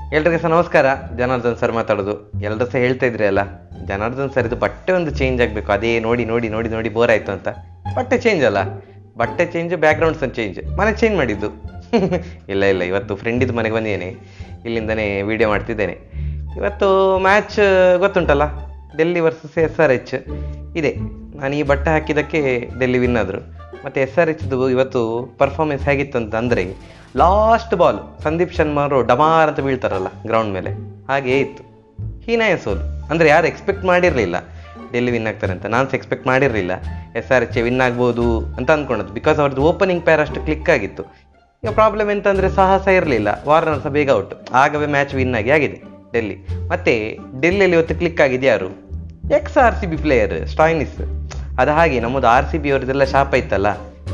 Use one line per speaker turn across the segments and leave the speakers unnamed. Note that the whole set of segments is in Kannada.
ಎಲ್ರಿಗೂ ಸಹ ನಮಸ್ಕಾರ. ಜನಾರ್ದನ್ ಸರ್ ಮಾತಾಡೋದು. ಎಲ್ಲರೂ ಸಹ ಹೇಳ್ತಾ ಇದ್ರಿ ಅಲ್ಲ, ಜನಾರ್ದನ್ ಸರ್ ಇದು ಬಟ್ಟೆ ಒಂದು ಚೇಂಜ್ ಆಗಬೇಕು, ಅದೇ ನೋಡಿ ನೋಡಿ ನೋಡಿ ನೋಡಿ ಬೋರ್ ಆಯಿತು ಅಂತ. ಬಟ್ಟೆ ಚೇಂಜ್ ಅಲ್ಲ, ಬಟ್ಟೆ ಚೇಂಜ್, ಬ್ಯಾಕ್ಗ್ರೌಂಡ್ಸ್ ಚೇಂಜ್, ಮನೆ ಚೇಂಜ್ ಮಾಡಿದ್ದು. ಇಲ್ಲ ಇಲ್ಲ, ಇವತ್ತು ಫ್ರೆಂಡಿದ್ದು ಮನೆಗೆ ಬಂದಿದ್ದೇನೆ, ಇಲ್ಲಿಂದನೇ ವಿಡಿಯೋ ಮಾಡ್ತಿದ್ದೇನೆ. ಇವತ್ತು ಮ್ಯಾಚ್ ಗೊತ್ತುಂಟಲ್ಲ, ಡೆಲ್ಲಿ ವರ್ಸಸ್ SRH ಇದೆ. ನಾನು ಈ ಬಟ್ಟೆ ಹಾಕಿದ್ದಕ್ಕೆ ಡೆಲ್ಲಿ ವಿನ್ ಆದರು. ಮತ್ತು SRHದು ಇವತ್ತು ಪರ್ಫಾರ್ಮೆನ್ಸ್ ಹೇಗಿತ್ತು ಅಂತ ಅಂದರೆ, ಲಾಸ್ಟ್ ಬಾಲ್ ಸಂದೀಪ್ ಶರ್ಮಾರು ಡಮಾರ್ ಅಂತ ಬೀಳ್ತಾರಲ್ಲ ಗ್ರೌಂಡ್ ಮೇಲೆ, ಹಾಗೇ ಇತ್ತು. ಹೀನಾಯ ಸೋಲು. ಅಂದರೆ ಯಾರು ಎಕ್ಸ್ಪೆಕ್ಟ್ ಮಾಡಿರಲಿಲ್ಲ ಡೆಲ್ಲಿ ವಿನ್ ಆಗ್ತಾರೆ ಅಂತ. ನಾನು ಸಹ ಎಕ್ಸ್ಪೆಕ್ಟ್ ಮಾಡಿರಲಿಲ್ಲ SRH ವಿನ್ ಆಗ್ಬೋದು ಅಂತ ಅಂದ್ಕೊಂಡದ್ದು, ಬಿಕಾಸ್ ಅವ್ರದ್ದು ಓಪನಿಂಗ್ ಪ್ಯಾರ್ ಅಷ್ಟು ಕ್ಲಿಕ್ ಆಗಿತ್ತು. ಈಗ ಪ್ರಾಬ್ಲಮ್ ಎಂತಂದರೆ ಸಾಹಸ ಇರಲಿಲ್ಲ, ವಾರ್ನರ್ ಸಹ ಬೇಗ ಔಟ್, ಆಗವೇ ಮ್ಯಾಚ್ ವಿನ್ ಆಗಿದೆ ಡೆಲ್ಲಿ. ಮತ್ತು ಡೆಲ್ಲಿಯಲ್ಲಿ ಇವತ್ತು ಕ್ಲಿಕ್ ಆಗಿದೆ ಯಾರು? RCB player Stoinis. ಅದು ಹಾಗೆ ನಮ್ಮದು RCB ಅವ್ರದ್ದೆಲ್ಲ ಶಾಪ ಇತ್ತಲ್ಲ,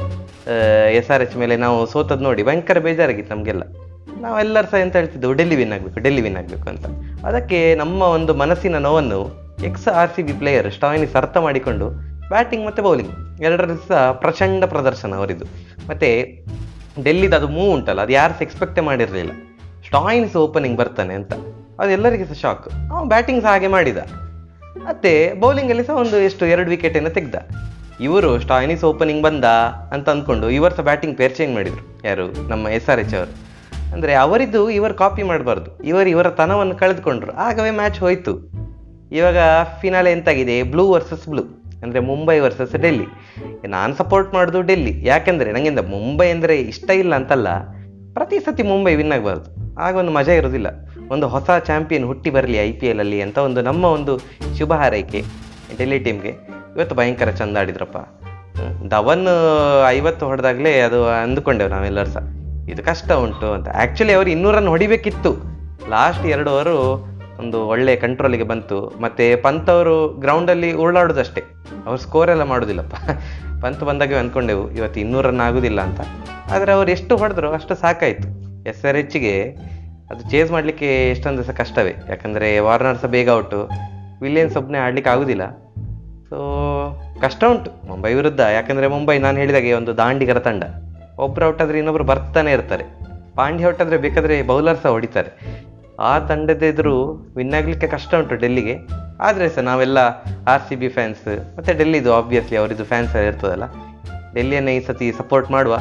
SRH ಮೇಲೆ ನಾವು ಸೋತದ್ದು ನೋಡಿ ಭಯಂಕರ ಬೇಜಾರಾಗಿತ್ತು ನಮಗೆಲ್ಲ. ನಾವೆಲ್ಲರೂ ಸಹ ಎಂತ ಹೇಳ್ತಿದ್ದೆವು, ಡೆಲ್ಲಿ ವಿನ್ ಆಗಬೇಕು ಅಂತ. ಅದಕ್ಕೆ ನಮ್ಮ ಒಂದು ಮನಸ್ಸಿನ ನೋವನ್ನು RCB ಪ್ಲೇಯರ್ ಸ್ಟಾಯ್ನಿಸ್ ಅರ್ಥ ಮಾಡಿಕೊಂಡು ಬ್ಯಾಟಿಂಗ್ ಮತ್ತು ಬೌಲಿಂಗ್ ಎರಡರ ಸಹ ಪ್ರಚಂಡ ಪ್ರದರ್ಶನ ಅವರಿದ್ದು. ಮತ್ತು ಡೆಲ್ಲಿದು ಅದು ಮೂವ್ ಉಂಟಲ್ಲ, ಅದು ಯಾರು ಸಹ ಎಕ್ಸ್ಪೆಕ್ಟೇ ಮಾಡಿರಲಿಲ್ಲ ಸ್ಟಾಯ್ನಿಸ್ ಓಪನಿಂಗ್ ಬರ್ತಾನೆ ಅಂತ. ಅದು ಎಲ್ಲರಿಗೂ ಸಹ ಶಾಕ್. ಅವನು ಬ್ಯಾಟಿಂಗ್ ಸಹ ಹಾಗೆ ಮಾಡಿದ, ಮತ್ತು ಬೌಲಿಂಗಲ್ಲಿ ಸಹ ಒಂದು 2 ವಿಕೆಟನ್ನು ತೆಗೆದ. ಇವರು ಸ್ಟಾಯ್ನಿಸ್ ಓಪನಿಂಗ್ ಬಂದ ಅಂತ ಅಂದ್ಕೊಂಡು ಇವರು ಸಹ ಬ್ಯಾಟಿಂಗ್ ಪೇರ್ ಚೇಂಜ್ ಮಾಡಿದರು. ಯಾರು? ನಮ್ಮ SRH ಅವರು. ಅಂದರೆ ಅವರಿದ್ದು ಇವರು ಕಾಪಿ ಮಾಡಬಾರ್ದು, ಇವರ ತನವನ್ನು ಕಳೆದುಕೊಂಡ್ರು, ಆಗವೇ ಮ್ಯಾಚ್ ಹೋಯಿತು. ಇವಾಗ ಫಿನಾಲೆ ಎಂತಾಗಿದೆ, ಬ್ಲೂ ವರ್ಸಸ್ ಬ್ಲೂ, ಅಂದರೆ ಮುಂಬೈ ವರ್ಸಸ್ ಡೆಲ್ಲಿ. ನಾನು ಸಪೋರ್ಟ್ ಮಾಡೋದು ಡೆಲ್ಲಿ. ಯಾಕೆಂದರೆ ನನಗಿಂದ ಮುಂಬೈ ಅಂದರೆ ಇಷ್ಟ ಇಲ್ಲ ಅಂತಲ್ಲ, ಪ್ರತಿ ಸತಿ ಮುಂಬೈ ವಿನ್ ಆಗಬಾರ್ದು, ಆಗ ಒಂದು ಮಜಾ ಇರೋದಿಲ್ಲ. ಒಂದು ಹೊಸ ಚಾಂಪಿಯನ್ ಹುಟ್ಟಿ ಬರಲಿ IPL ಅಲ್ಲಿ ಅಂತ ಒಂದು ನಮ್ಮ ಒಂದು ಶುಭ ಹಾರೈಕೆ ಡೆಲ್ಲಿ ಟೀಮ್ಗೆ. ಇವತ್ತು ಭಯಂಕರ ಚಂದ ಆಡಿದ್ರಪ್ಪ. ಧವನ್ 50 ಹೊಡೆದಾಗಲೇ ಅದು ಅಂದುಕೊಂಡೆವು ನಾವೆಲ್ಲರೂ ಸಹ, ಇದು ಕಷ್ಟ ಉಂಟು ಅಂತ. ಆ್ಯಕ್ಚುಲಿ ಅವರು 200 ರನ್ ಹೊಡಿಬೇಕಿತ್ತು. ಲಾಸ್ಟ್ 2 ಓವರು ಒಂದು ಒಳ್ಳೆ ಕಂಟ್ರೋಲಿಗೆ ಬಂತು. ಮತ್ತು ಪಂತ್ ಅವರು ಗ್ರೌಂಡಲ್ಲಿ ಉರುಳಾಡೋದಷ್ಟೇ, ಅವ್ರು ಸ್ಕೋರ್ ಎಲ್ಲ ಮಾಡೋದಿಲ್ಲಪ್ಪ. ಪಂತ್ ಬಂದಾಗ ಅಂದ್ಕೊಂಡೆವು ಇವತ್ತು 200 ರನ್ ಆಗೋದಿಲ್ಲ ಅಂತ. ಆದರೆ ಅವ್ರು ಎಷ್ಟು ಹೊಡೆದ್ರು ಅಷ್ಟು ಸಾಕಾಯಿತು. SRHಗೆ ಅದು ಚೇಸ್ ಮಾಡಲಿಕ್ಕೆ ಎಷ್ಟೊಂದು ಸಹ ಕಷ್ಟವೇ, ಯಾಕಂದರೆ ವಾರ್ನರ್ ಸಹ ಬೇಗ ಔಟು, ವಿಲಿಯನ್ಸ್ ಒಬ್ಬನೇ ಆಡಲಿಕ್ಕೆ ಆಗೋದಿಲ್ಲ. ಸೊ ಕಷ್ಟ ಉಂಟು ಮುಂಬೈ ವಿರುದ್ಧ. ಯಾಕಂದರೆ ಮುಂಬೈ ನಾನು ಹೇಳಿದಾಗೆ ಒಂದು ದಾಂಡಿಗರ ತಂಡ, ಒಬ್ಬರು ಔಟ್ ಆದರೆ ಇನ್ನೊಬ್ರು ಬರ್ತಾನೆ ಇರ್ತಾರೆ. ಪಾಂಡ್ಯ ಔಟ್ ಆದರೆ ಬೇಕಾದರೆ ಬೌಲರ್ ಸಹ ಹೊಡಿತಾರೆ. ಆ ತಂಡದ ಎದುರು ವಿನ್ ಆಗಲಿಕ್ಕೆ ಕಷ್ಟ ಉಂಟು ಡೆಲ್ಲಿಗೆ. ಆದರೆ ಸಹ ನಾವೆಲ್ಲ RCB ಫ್ಯಾನ್ಸ್ ಮತ್ತು ಡೆಲ್ಲಿದು ಆಬ್ವಿಯಸ್ಲಿ ಅವರಿದ್ದು ಫ್ಯಾನ್ಸ್ ಇರ್ತದಲ್ಲ, ಡೆಲ್ಲಿಯನ್ನೇ ಈ ಸತಿ ಸಪೋರ್ಟ್ ಮಾಡುವ.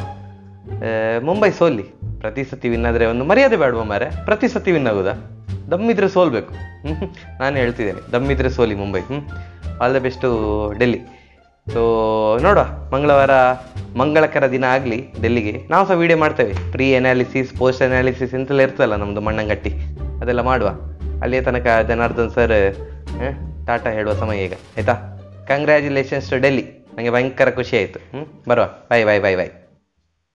ಮುಂಬೈ ಸೋಲ್ಲಿ, ಪ್ರತಿ ಸತಿ ವಿನ್ ಆದರೆ ಒಂದು ಮರ್ಯಾದೆ ಬೇಡುವ ಮಾರೆ. ಪ್ರತಿ ಸತಿ ವಿನ್ ಆಗೋದಾ? ದಮ್ಮಿದ್ರೆ ಸೋಲ್ಬೇಕು. ನಾನು ಹೇಳ್ತಿದ್ದೇನೆ, ದಮ್ಮಿದ್ರೆ ಸೋಲಿ Mumbai. All the best Delhi. So ನೋಡುವ, ಮಂಗಳವಾರ ಮಂಗಳಕರ ದಿನ ಆಗಲಿ ಡೆಲ್ಲಿಗೆ. ನಾವು ಸಹ ವೀಡಿಯೋ ಮಾಡ್ತೇವೆ, ಪ್ರೀ ಅನಾಲಿಸಿಸ್, ಪೋಸ್ಟ್ ಅನಾಲಿಸಿಸ್ ಎಂತೆಲ್ಲ ಇರ್ತದಲ್ಲ ನಮ್ಮದು ಮಣ್ಣಂಗಟ್ಟಿ, ಅದೆಲ್ಲ ಮಾಡುವ. ಅಲ್ಲಿಯ ತನಕ ಜನಾರ್ದನ್ ಸರ್ ಟಾಟಾ ಹೇಳುವ ಸಮಯ ಈಗ, ಆಯಿತಾ? Congratulations to Delhi. ನನಗೆ ಭಯಂಕರ ಖುಷಿ ಆಯಿತು. ಬರುವ. ಬಾಯ್ ಬಾಯ್ ಬಾಯ್ ಬಾಯ್.